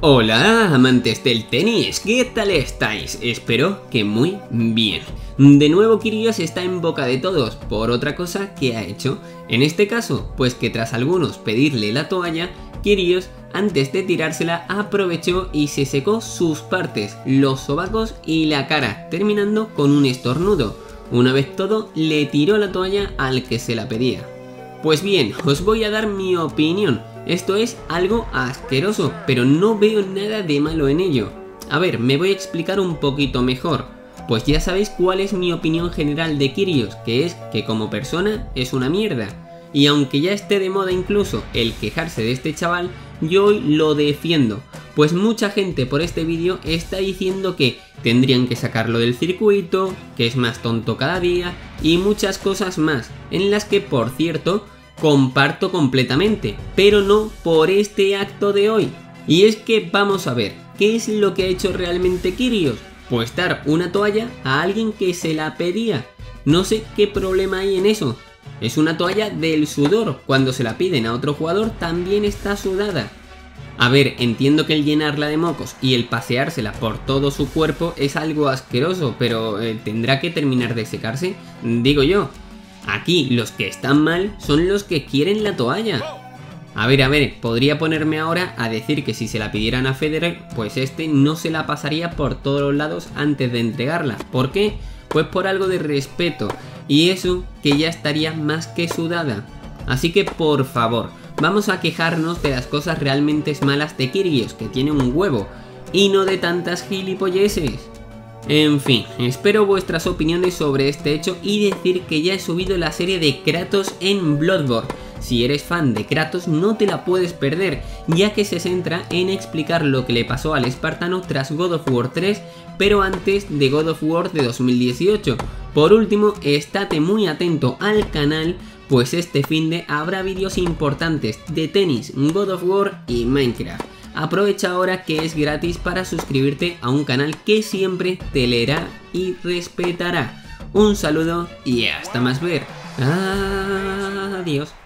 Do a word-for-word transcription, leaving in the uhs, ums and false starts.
Hola amantes del tenis, ¿qué tal estáis? Espero que muy bien. De nuevo Kyrgios está en boca de todos por otra cosa que ha hecho. En este caso, pues que tras algunos pedirle la toalla, Kyrgios antes de tirársela aprovechó y se secó sus partes, los sobacos y la cara, terminando con un estornudo. Una vez todo, le tiró la toalla al que se la pedía. Pues bien, os voy a dar mi opinión. Esto es algo asqueroso, pero no veo nada de malo en ello. A ver, me voy a explicar un poquito mejor. Pues ya sabéis cuál es mi opinión general de Kyrgios, que es que como persona es una mierda. Y aunque ya esté de moda incluso el quejarse de este chaval, yo hoy lo defiendo. Pues mucha gente por este vídeo está diciendo que tendrían que sacarlo del circuito, que es más tonto cada día y muchas cosas más, en las que por cierto comparto completamente, pero no por este acto de hoy. Y es que vamos a ver, ¿qué es lo que ha hecho realmente Kyrgios? Pues dar una toalla a alguien que se la pedía. No sé qué problema hay en eso. Es una toalla del sudor, cuando se la piden a otro jugador también está sudada. A ver, entiendo que el llenarla de mocos y el paseársela por todo su cuerpo es algo asqueroso, pero eh, ¿tendrá que terminar de secarse? Digo yo. Aquí los que están mal son los que quieren la toalla. A ver, a ver, podría ponerme ahora a decir que si se la pidieran a Federer, pues este no se la pasaría por todos los lados antes de entregarla. ¿Por qué? Pues por algo de respeto, y eso que ya estaría más que sudada. Así que por favor, vamos a quejarnos de las cosas realmente malas de Kyrgios, que tiene un huevo, y no de tantas gilipolleces. En fin, espero vuestras opiniones sobre este hecho y decir que ya he subido la serie de Kratos en Bloodborne. Si eres fan de Kratos no te la puedes perder, ya que se centra en explicar lo que le pasó al espartano tras God of War tres, pero antes de God of War de dos mil dieciocho. Por último, estate muy atento al canal, pues este finde habrá vídeos importantes de tenis, God of War y Minecraft. Aprovecha ahora que es gratis para suscribirte a un canal que siempre te leerá y respetará. Un saludo y hasta más ver. Adiós.